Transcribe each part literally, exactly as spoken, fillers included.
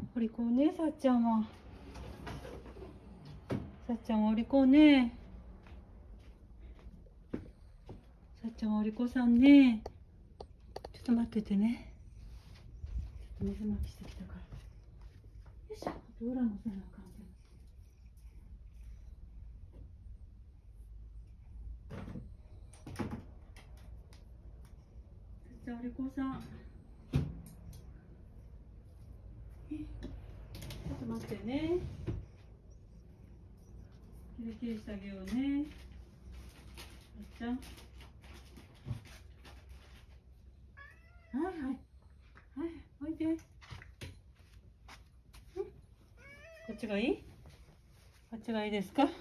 お利口ね、さっちゃんは。さっちゃんはお利口ね。さっちゃんはお利口さんね。ちょっと待っててね。ちょっと水まきしてきたから。よいしょ。あと裏もせなあかんけど。さっちゃんお利口さん。ちょっと待ってね。キレキレしてあげようね。さっちゃん。はいはい。はい、おいで。ん、こっちがいい？こっちがいいですか？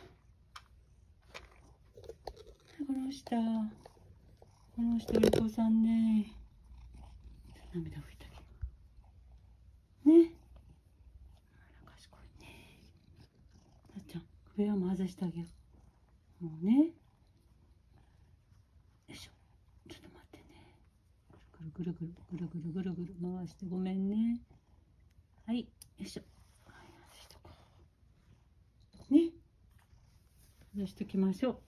この下。この下お利口さんね。涙拭いてあげる。ね。あら、賢いね。さっちゃん、首輪も外してあげよう。もうね。よいしょ。ちょっと待ってね。ぐるぐるぐるぐるぐるぐるぐる回してごめんね。はい、よいしょ。はい、外しとこう。ね。外しときましょう。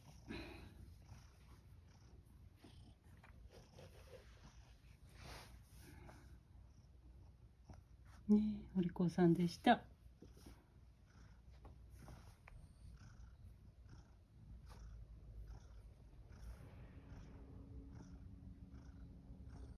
ね、お利口さんでした。